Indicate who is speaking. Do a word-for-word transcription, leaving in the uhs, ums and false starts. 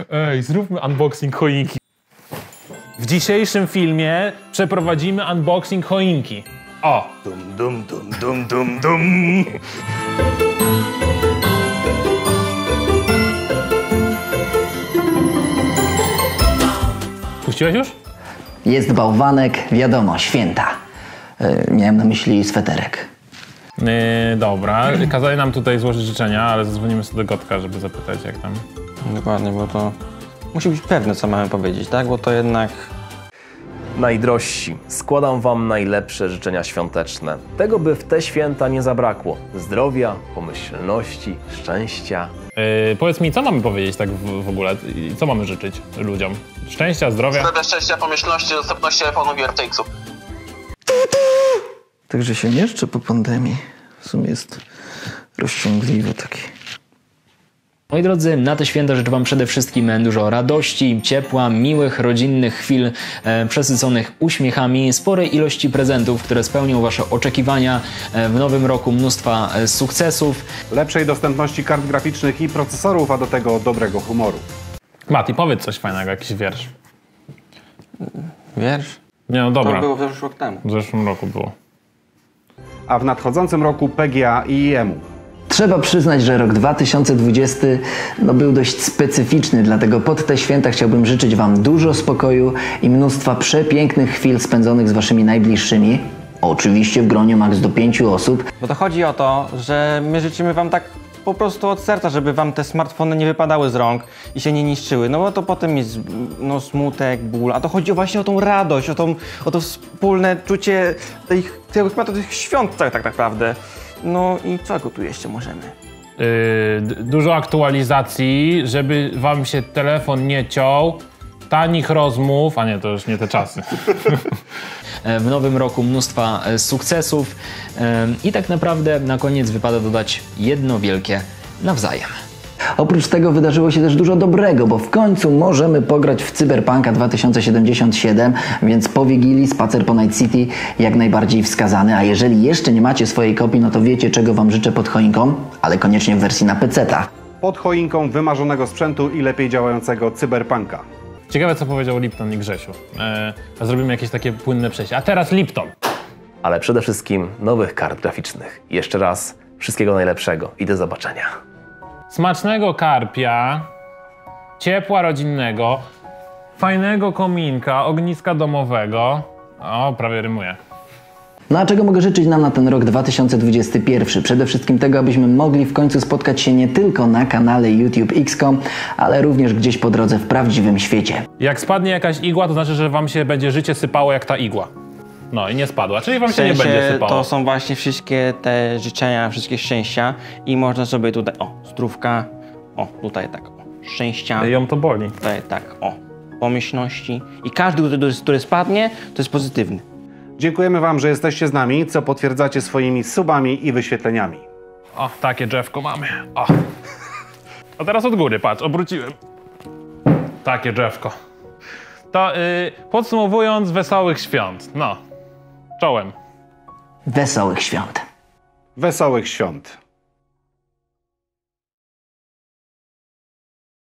Speaker 1: Ej, zróbmy unboxing choinki. W dzisiejszym filmie przeprowadzimy unboxing choinki. O!
Speaker 2: Dum, dum, dum, dum, dum, dum.
Speaker 1: Puściłeś już?
Speaker 3: Jest bałwanek, wiadomo, święta. Yy, miałem na myśli sweterek.
Speaker 1: Yy, dobra, kazali nam tutaj złożyć życzenia, ale zadzwonimy sobie do Gotka, żeby zapytać jak tam.
Speaker 4: Dokładnie, bo to musi być pewne, co mamy powiedzieć, tak? Bo to jednak...
Speaker 2: Najdrożsi, składam wam najlepsze życzenia świąteczne. Tego, by w te święta nie zabrakło. Zdrowia, pomyślności, szczęścia.
Speaker 1: Yy, powiedz mi, co mamy powiedzieć tak w, w ogóle? I co mamy życzyć ludziom? Szczęścia, zdrowia?
Speaker 5: Zdrowia, szczęścia, pomyślności, dostępności telefonu R T X-u.
Speaker 3: Także się jeszcze po pandemii. W sumie jest rozciągliwy taki.
Speaker 6: Moi drodzy, na te święta życzę wam przede wszystkim dużo radości, ciepła, miłych, rodzinnych chwil e, przesyconych uśmiechami, sporej ilości prezentów, które spełnią wasze oczekiwania, e, w nowym roku mnóstwa e, sukcesów.
Speaker 7: Lepszej dostępności kart graficznych i procesorów, a do tego dobrego humoru.
Speaker 1: Mati, powiedz coś fajnego, jakiś wiersz.
Speaker 4: Wiersz?
Speaker 1: Nie no dobra.
Speaker 4: To było w zeszłym rok temu.
Speaker 1: W zeszłym roku było.
Speaker 7: A w nadchodzącym roku P G A i I E M u.
Speaker 3: Trzeba przyznać, że rok dwa tysiące dwudziesty no, był dość specyficzny, dlatego pod te święta chciałbym życzyć wam dużo spokoju i mnóstwa przepięknych chwil spędzonych z waszymi najbliższymi. Oczywiście w gronie maks do pięciu osób.
Speaker 4: Bo to chodzi o to, że my życzymy wam tak po prostu od serca, żeby wam te smartfony nie wypadały z rąk i się nie niszczyły. No bo to potem jest no, smutek, ból, a to chodzi właśnie o tą radość, o, tą, o to wspólne czucie tych, tych, tych świąt tak, tak naprawdę. No i czego tu jeszcze możemy?
Speaker 1: Yy, dużo aktualizacji, żeby wam się telefon nie ciął, tanich rozmów, a nie, to już nie te czasy.
Speaker 6: W nowym roku mnóstwa sukcesów e, i tak naprawdę na koniec wypada dodać jedno wielkie nawzajem.
Speaker 3: Oprócz tego wydarzyło się też dużo dobrego, bo w końcu możemy pograć w Cyberpunka dwa tysiące siedemdziesiąt siedem, więc po Wigilii spacer po Night City jak najbardziej wskazany, a jeżeli jeszcze nie macie swojej kopii, no to wiecie, czego wam życzę pod choinką, ale koniecznie w wersji na peceta.
Speaker 7: Pod choinką wymarzonego sprzętu i lepiej działającego Cyberpunka.
Speaker 1: Ciekawe, co powiedział Lipton i Grzesiu. Yy, zrobimy jakieś takie płynne przejście. A teraz Lipton.
Speaker 2: Ale przede wszystkim nowych kart graficznych. Jeszcze raz wszystkiego najlepszego i do zobaczenia.
Speaker 1: Smacznego karpia, ciepła rodzinnego, fajnego kominka, ogniska domowego. O, prawie rymuje.
Speaker 3: No a czego mogę życzyć nam na ten rok dwa tysiące dwudziesty pierwszy? Przede wszystkim tego, abyśmy mogli w końcu spotkać się nie tylko na kanale YouTube kropka x kropka com, ale również gdzieś po drodze w prawdziwym świecie.
Speaker 1: Jak spadnie jakaś igła, to znaczy, że wam się będzie życie sypało jak ta igła. No i nie spadła, czyli wam się nie będzie sypało.
Speaker 4: To są właśnie wszystkie te życzenia, wszystkie szczęścia i można sobie tutaj, o, zdrówka, o, tutaj tak, o, szczęścia.
Speaker 1: Ją to boli.
Speaker 4: Tutaj tak, o, pomyślności i każdy, który, który spadnie, to jest pozytywny.
Speaker 7: Dziękujemy wam, że jesteście z nami, co potwierdzacie swoimi subami i wyświetleniami.
Speaker 1: O, takie drzewko mamy. O. A teraz od góry, patrz, obróciłem. Takie drzewko. To yy, podsumowując, wesołych świąt. No, czołem.
Speaker 3: Wesołych świąt.
Speaker 7: Wesołych świąt.